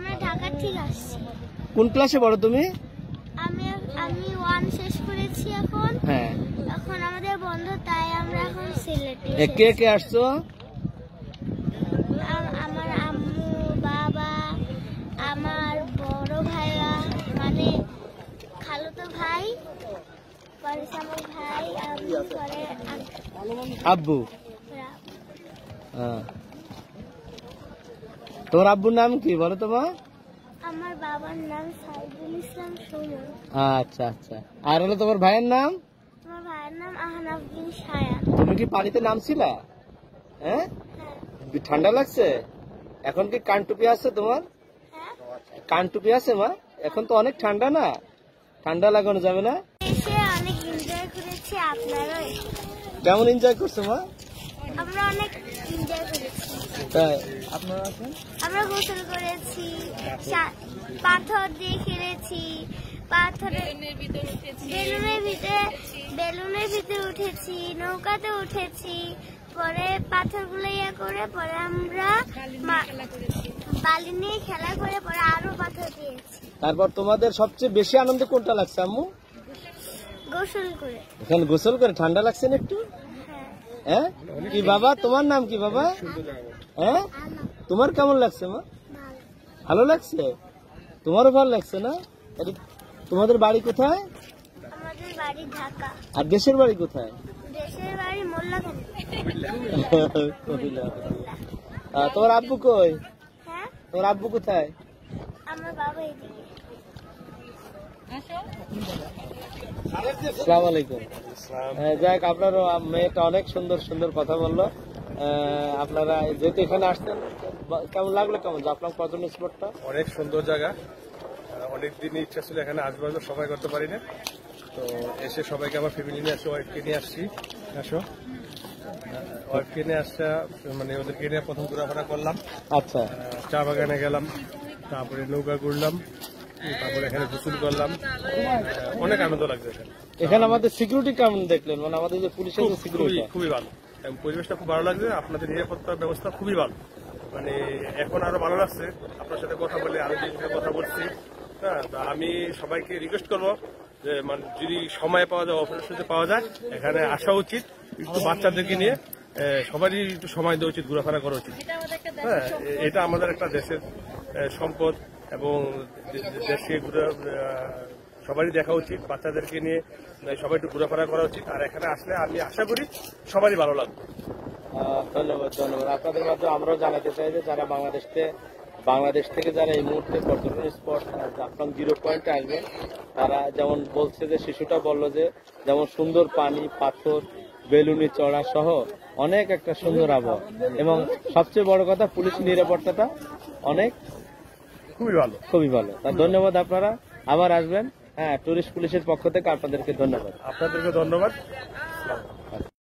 আমরা ঢাকা থেকে আসছি। কোন ক্লাসে পড়ো তুমি? আমি 1 শেষ করেছি এখন। হ্যাঁ। এখন আমাদের বন্ধ, তাই আমরা এখন সিলেটে। কে কে আসছো? আমার আম্মু, বাবা, আমার বড় ভাইরা, মানে খালুতো ভাই, পরে আমার ভাই, আম্মু, পরে আব্বু। তোমার আব্বুর নাম কি বলো তো মা? আমার বাবার নাম সাইদুল ইসলাম সুমন। আচ্ছা আচ্ছা। আর হলো তোমার ভাইয়ের নাম? আমার ভাইয়ের নাম আহনাফ বিন সায়ান। তুমি কি পানিতে নামছিলা? হ্যাঁ। ঠান্ডা লাগছে? এখন কি কান টুপি আছে তোমার? কান টুপি আছে মা? এখন তো অনেক ঠান্ডা না, ঠান্ডা লাগানো যাবে না? এসে অনেক এনজয় করেছি। আপনারাও কেমন এনজয় করছো মা? আমরা অনেক এনজয় করেছি। তাই আপনারা আছেন? আমরা গোসল করেছি, পাথর দিয়ে খেলেছি, বেলুনের ভিতরে উঠেছি, নৌকাতে উঠেছি, পরে পাথরগুলো ইয়ে করে পরে আমরা বালি নিয়ে খেলা করে পরে আরো পাথর দিয়েছি। তারপর তোমাদের সবচেয়ে বেশি আনন্দ কোনটা লাগছে আম্মু? গোসল করে। এখানে গোসল করে ঠান্ডা লাগছে না একটু? হ্যাঁ। কি বাবা, তোমার নাম কি বাবা? হ্যাঁ, তোমার কেমন লাগছে মা? ভালো লাগছে? তোমারও ভালো লাগছে না? তোমাদের বাড়ি কোথায়? আমাদের বাড়ি ঢাকা। আর দেশের বাড়ি কোথায়? দেশের বাড়ি মোল্লাখালী। তোমার আব্বু কই? হ্যাঁ, তোমার আব্বু কোথায়? আমার বাবা এদিকে। আসসালামু আলাইকুম। যাক, আপনার মেয়েটা অনেক সুন্দর সুন্দর কথা বললো। আপনারা যেহেতু এখানে আসছেন, কেমন লাগলো? কেমন আপনার পর্যটন স্পটটা? অনেক সুন্দর জায়গা, অনেক দিনই ইচ্ছা ছিল এখানে আসবো, সবাই করতে পারি না, তো এসে সবাইকে আমার ফ্যামিলি নিয়ে আসছি, ওয়াইফকে নিয়ে আসছি। আসো, ওয়াইফকে নিয়ে আসা মানে ওদেরকে নিয়ে প্রথম ঘোরাফেরা করলাম। আচ্ছা। চা বাগানে গেলাম, তারপরে নৌকা ঘুরলাম, তারপরে এখানে গোসল করলাম। অনেক আনন্দ লাগছে এখানে। এখানে আমাদের সিকিউরিটি কেমন দেখলেন? মানে আমাদের যে পুলিশের সিকিউরিটি খুবই ভালো, এবং পরিবেশটা খুব ভালো লাগছে। আপনাদের নিরাপত্তার ব্যবস্থা খুবই ভালো, মানে এখন আরো ভালো লাগছে আপনার সাথে কথা বলে, আরো যে কথা বলছি। হ্যাঁ, আমি সবাইকে রিকোয়েস্ট করবো যে মানে যদি সময় পাওয়া যায়, অফিসের সাথে পাওয়া যায়, এখানে আসা উচিত। একটু বাচ্চাদেরকে নিয়ে সবারই একটু সময় দেওয়া উচিত, ঘোরাফেরা করা উচিত। হ্যাঁ, এটা আমাদের একটা দেশের সম্পদ, এবং দেশকে সবারই দেখা উচিত। বাচ্চাদেরকে নিয়ে সবাই একটু ঘোরাফেরা করা উচিত। আর এখানে আসলে আমি আশা করি সবারই ভালো লাগবে। ধন্যবাদ ধন্যবাদ। আপনাদের মাধ্যমে আমরাও জানাতে চাই যে যারা বাংলাদেশ থেকে যারা এই মুহূর্তে পর্যটন স্পট জাফলং 0 পয়েন্টে আসবেন, তারা যেমন বলছে যে শিশুটা বললো যে যেমন সুন্দর পানি, পাথর, বেলুনি চড়া সহ অনেক একটা সুন্দর আবহাওয়া, এবং সবচেয়ে বড় কথা পুলিশ নিরাপত্তাটা অনেক খুবই ভালো। তার ধন্যবাদ। আপনারা আবার আসবেন। হ্যাঁ, টুরিস্ট পুলিশের পক্ষ থেকে আপনাদেরকে ধন্যবাদ। আপনাদেরকে ধন্যবাদ।